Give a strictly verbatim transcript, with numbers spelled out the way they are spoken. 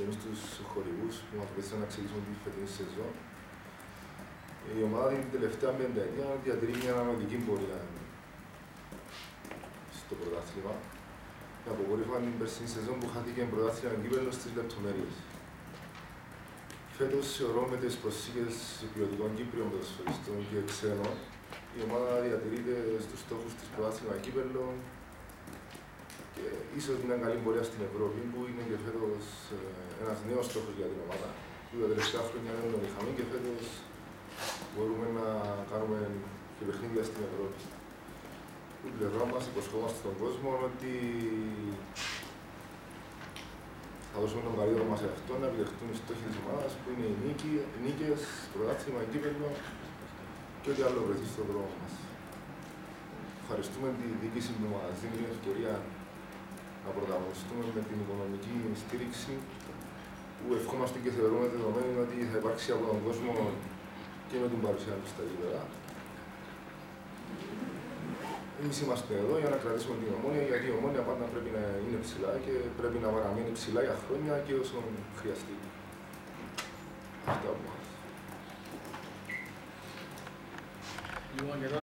και εμείς τους χορηγούς που μας βοήθησαν να ξεκινήσουμε τη φετινή σεζόν. Η ομάδα την τελευταία πενταετία διατηρεί μια ανωδική πορεία στο πρωτάθλημα. Αποκορύφωαν την περσινή σεζόν που χάθηκε πρωτάθλημα κύπελλο στις λεπτομέρειες. Φέτος, θεωρώ με τις προσθήκες ποιοτικών Κύπριων ποδοσφαιριστών και ξένων, η ομάδα διατηρείται στους στόχους της πρωτάθλημα κύπελλο και ίσως μια καλή πορεία στην Ευρώπη, που είναι και φέτος ένας νέος στόχος για την ομάδα. Που τα τελευταία χρόνια δεν τον είχαμε και φέτος μπορούμε να κάνουμε και παιχνίδια στην Ευρώπη. Την πλευρά μας υποσχόμαστε στον κόσμο ότι θα δώσουμε τον καλύτερο μας εαυτό να επιτευχθούν οι στόχοι της ομάδας, που είναι οι, νίκη, οι νίκες, πρωτάθλημα, κύπελλο και ό,τι άλλο βρεθεί στον δρόμο μας. Ευχαριστούμε τη διοίκηση που μας δίνει την ευκαιρία να πρωταγωνιστούμε με την οικονομική στήριξη, που ευχόμαστε και θεωρούμε δεδομένη ότι θα υπάρξει από τον κόσμο και με την παρουσία του στα γήπεδα. Εμείς είμαστε εδώ για να κρατήσουμε την Ομόνοια, γιατί η Ομόνοια πάντα πρέπει να είναι ψηλά και πρέπει να παραμείνει ψηλά για χρόνια και όσο χρειαστεί. Αυτά από μας.